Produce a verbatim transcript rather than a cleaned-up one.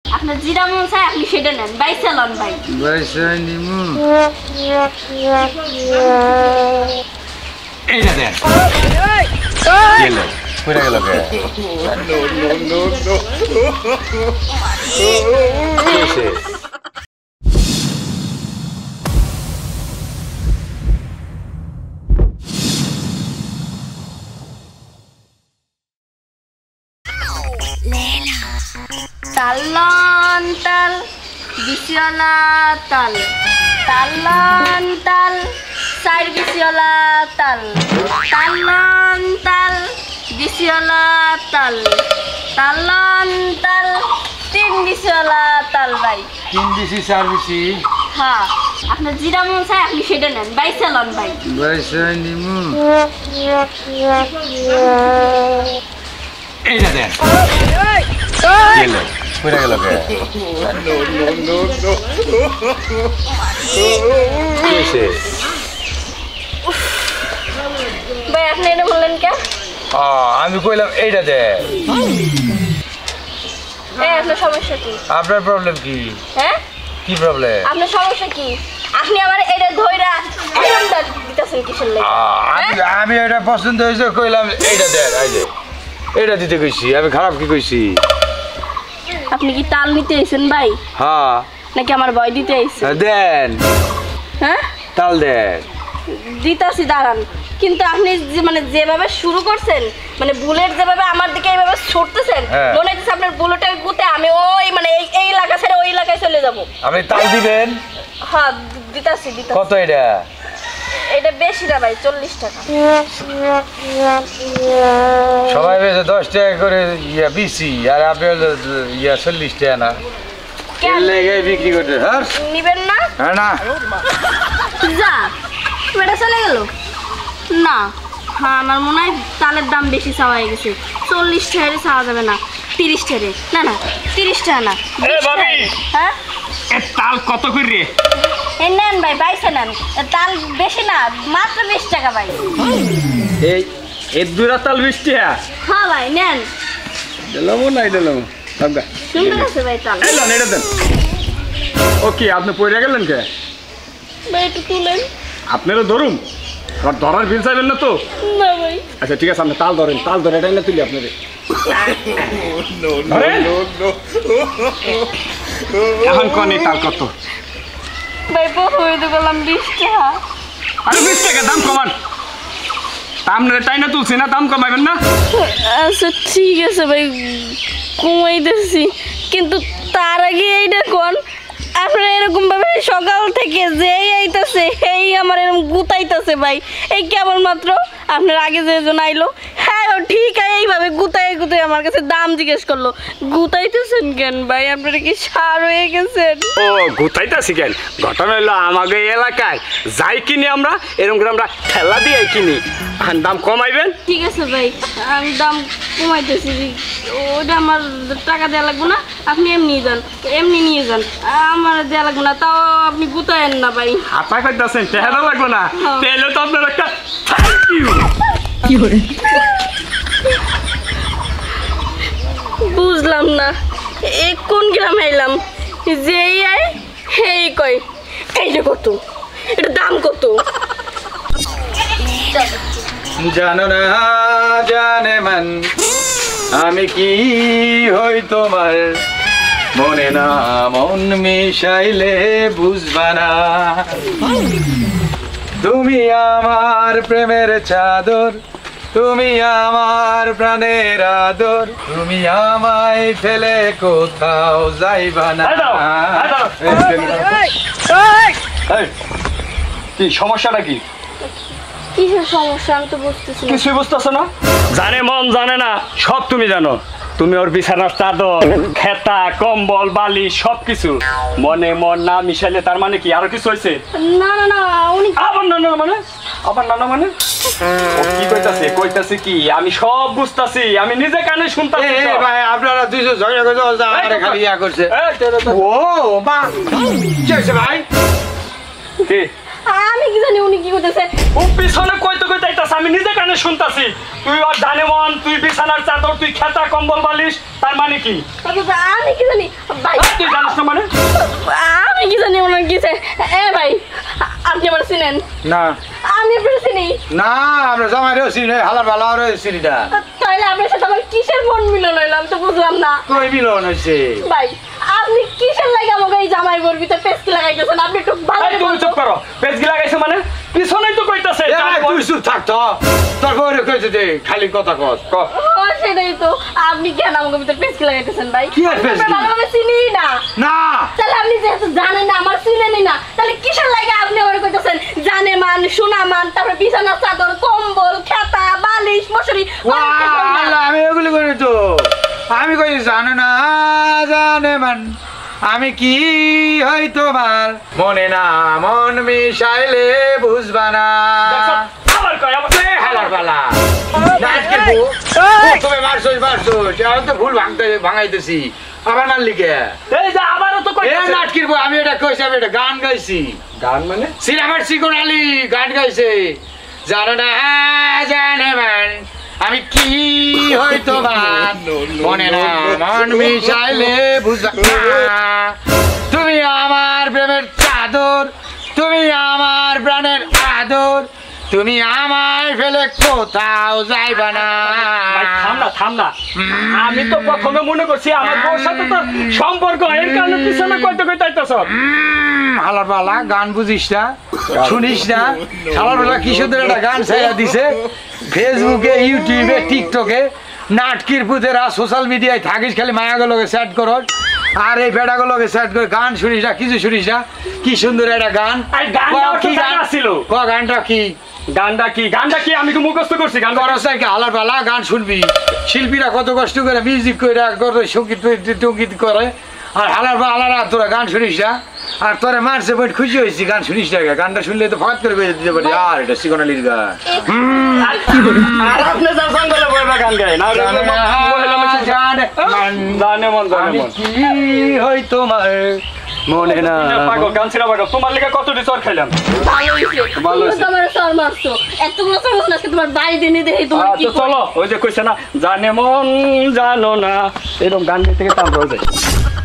আপনার জিরা মন চাই আপনি সেটা নেন, বাইসা লন ভাই। বাইসা নিমু। এই না দেন। গেল কইরা গেল কে? No no no no. কিসে? তালন তাল বিশিওলা তাল, তালন তাল চার বিশিওলা তাল, তালন তাল বিশিওলা তাল, তালন তাল তিন বিশিওলা তাল ভাই। তিন বিশি চার বিশি? হ্যাঁ, আপনার জিরা মন চাই আপনি সেটা নেন, বাইসা লন ভাই। বাইসা নিমু। এই না দেন। গেল কইরা গেল কে? No no no no. কিসে? ভাই আপনি এটা বললেন কে? আ আমি কইলাম এইটা দে। এই আপনার সমস্যা কি? আপনার প্রবলেম কি? হ্যাঁ? কি প্রবলেম? আপনার সমস্যা কি? আপনি আমার এটা ধইরা এরকমটা দিতেছেন কিসের লাগি? আমি আমি এটা পছন্দ হইছে কইলাম এইটা দে, এই যে এইটা দিতে কইছি, আমি খারাপ কি কইছি? আপনি কি তাল নিতে আইছেন ভাই? হ্যাঁ। নাকি আমার ভয় দিতে আইছেন? দেন। হ্যাঁ? তাল দেন। দিতাছি দাঁড়ান, কিন্তু আপনি যে মানে যেভাবে শুরু করছেন, মানে বুলেট যেভাবে আমার দিকে এইভাবে ছুটতেছেন, মনে হচ্ছে আপনার বুলেটের গুতে আমি ওই মানে এই এই এলাকা ছেড়ে ওই এলাকায় চলে যাব। আপনি তাল দিবেন? হ্যাঁ দিতাছি দিতাছি। কত এটা? এটা বেশি না ভাই, চল্লিশ টাকা। সবাই বেশি দশ টাকা করে ইয়া বিসি, আর আপনি ইয়া চল্লিশ টাকা না লেগে বিক্রি করতে। হ্যাঁ নিবেন না? হ্যাঁ না যা এটা চলে গেল না। হ্যাঁ আমার মনে হয় তালের দাম বেশি চাওয়া হয়ে গেছে, চল্লিশ টাকা চাওয়া যাবে না, তিরিশ টাকা না না তিরিশ টাকা না। হ্যাঁ তাল কত করে? এই নেন ভাই, বাইশে নেন। তাল বেশি না, মাত্র বিশ টাকা ভাই। এই এর দুরা তাল বিশ টাকা? হ্যাঁ ভাই নেন। দিলাম না দিলাম সবগা সুন্দর আছে ভাই তাল। এই লন এটা দেন। ওকে আপনি পয়রা গেলেন কে? ভাই একটু তুলেন। আপনারও ধরুন, আর ধরার বিল চাইবেন না তো? না ভাই। আচ্ছা ঠিক আছে, আপনি তাল ধরেন, তাল ধরে এটাই না তুলি আপনাদের। এখন কনে তাল কত? ভাই প্রথমে তো বললাম বিশ টাকা। আরে বিশ টাকা দাম কমান, আপনারা টাইনা তুলছি না, দাম কমাইবেন না? আচ্ছা ঠিক আছে ভাই, কমাইতেছি, কিন্তু তার আগে এইটা কোন আপনারা এরকম ভাবে সকাল থেকে যেই আইতাছে এই আমার এরকম গুতাইতেছে ভাই, এই কেবলমাত্র আপনার আগে যেজন আইলো হ্যাঁ ঠিক আছে এইভাবে গুতাই গুতাই আমার কাছে দাম জিজ্ঞেস করলো। গুতাইতেছেন কেন ভাই, আপনারা কি সার হয়ে গেছেন? ও গুতাইতেছি কেন, ঘটনা হলো আমাকে এলাকায় যাই কিনি আমরা এরকম করে আমরা ঠেলা দিয়ে কিনি, দাম কমাইবেন? ঠিক আছে ভাই আমি দাম কমাইতেছি, ওটা আমার টাকা দেওয়া লাগবে না, আপনি এমনি যান, এমনি নিয়ে যান, আমার দেওয়া লাগবে না, তাও আপনি গুতায়েন না ভাই। হাতা করতেছেন, টেহাদা লাগবে না, তাহলে তো আপনার একটা কি করে বুঝলাম না, এ কোন গ্রামে এলাম যে আয় হেই কয় এইটা কত, এটা দাম কত? জানো না জানে মন আমি কি হই তোমার, মনে না মন মিশাইলে বুঝবা না, তুমি আমার প্রেমের চাদর, তুমি আমার প্রাণের আদর, তুমি আমায় ফেলে কোথাও যাইবা না। কি সমস্যাটা কি? কিসের সমস্যা আমি তো বুঝতেছি না। কিছুই বুঝতেছো না? জানে মন জানে না সব তুমি জানো, তুমি ওর বিছানার চাদর, খেতা, কম্বল, বালি সবকিছু মনে মন না মিশাইলে তার মানে কি আরো কিছু হয়েছে? না না না উনি আবার না না মানে আবার না না মানে ও কি কইতাছে কইতাছে কি আমি সব বুঝতাছি, আমি নিজে কানে শুনতাছি। এ ভাই আপনারা দুইশো ঝগড়া করতে আমারে খালি ইয়া করছে। ও মা কি হইছে ভাই? কি আমি কি জানি উনি কি করতেছে। ও পিছনে কইতে কইতে আইতাছে, আমি নিজে কানে শুনতাছি। তুই ওর জানে মন, তুই বিছানার চাদর, তুই খেতা কম্বল বালিশ, তার মানে কি? বাবা, আমি কি জানি ভাই, আহ, তুই জানিস না মানে? আমি কি জানি ওনার কিছে। এ ভাই, আপনি আমার চিনেন? না আমি আপনার চিনি। না আমরা জামাইরেও চিনি হালার ভালো আরও চিনি না। তাহলে আপনার সাথে আমার কিসের মন মিলন হইলো আমি তো বুঝলাম না। কই মিলন হয়েছে? ভাই, আপনি কিসের লাগে আমাকে এই জামাই বরবি তো পেস্কি লাগাইতেছেন? আপনি একটু ভালো এই তুমি চুপ করো, পেজগি লাগাইছে মানে? পিছনেই তো কইতাছে। এ ভাই, তুই চুপ থাক তো, তোর বউরে কইতে দে, খালি কথা কস ক। ও, সেটাই তো। আপনি কেন আমাকে ভিতরে পেস্কি লাগাইতেছেন ভাই? কি আর পেস্কি? আমি ভালোভাবে চিনি না। না তাহলে আপনি যেহেতু জানেন না, আমার চিনেনই না, তাহলে কিসের লাগে আপনি আমার কইতেছেন জানে মান, শোনা মান, তারপরে বিছানা চাদর, কম্বল, খেতা, বালিশ, মশারি? ওয়া, আল্লাহ, আমি এগুলি করি তো। আমি কই জানো না জানে মান, আমি কি হই তোমার মনে না মন মিশাইলে বুঝবা না। দেখছো? আবার কয়, আবার এ হালার পালা নাটকের বউ, তুমি মারছই মারছই, এখন তো ভুল ভাঙতে ভাঙাইতেছি, আবার মারলি কে? এই যে আবারও তো এ কইতাছে। নাটকের বউ, আমি এটা কইছি, আমি এটা গান গাইছি। গান মানে? সিনেমার চিকন আলী গান গাইছে, জানো না জানে মান, আমি কি হই তোমার মনে না মন মিশাইলে বুঝবা না। তুমি আমার প্রেমের চাদর, তুমি আমার প্রাণের আদর, তুমি আমায় ফেলে কোথাও যাইবা না। ভাই, থাম না থাম না। আমি তো প্রথমে মনে করছি আমার বউর সাথে তো সম্পর্ক, এর কারণে পিছনে কইতে কইতে আইতাছ। উম, হালার পালা গান বুঝিস না, শুনিস না? হালার পালা কি সুন্দর একটা গান ছাইয়া দিছে ফেসবুকে, ইউটিউবে, টিকটকে। নাটকির পুতেরা সোশ্যাল মিডিয়ায় থাকিস, খালি মায়াগুলোকে সেট করো আর এই বেড়াগুলোকে সেট করে গান শুনিস না, কিছু শুনিস না। কি সুন্দর একটা গান। আর গানটাও ক, তো কি গান জানা ছিল। ক, গানটা কি? গানটা কি? গানটা কি? আমি কি মুখস্থ করছি? গান করস নাকি? হালার পালা গান শুনবি, শিল্পীরা কত কষ্ট করে মিউজিক করে, কত সঙ্গীত টঙ্গীত করে, আর হালার বা হালারা তোরা গান শুনিস না। আর তোরা মারছে বই খুশি হয়েছি, গান শুনিস না, গানটা শুনলে তো ফাঁক করে বেজে দিতে পারি। আর এটা সিকোনালির গান। আর আপনি যা জঙ্গলে বইবা গান গায় না? জানে না, জানে মান, জানে মন, জানে আমি মন। কি হই তোমার মনে না। পাগল, গান ছিড়া পাগল। তোমার লেগে কতটি চর খাইলাম। ভালো হইছে। ভালো তুমি হইছে। তো আমার সর মারছো। এতগুলো সর মারছো না, আজকে তোমার বাড়িতে নিয়ে দেখি তোমার কি আচ্ছা চলো, ওই যে কইছে না জানে মন জানো না, এরকম গান গাইতে গেতে আমরা যাই।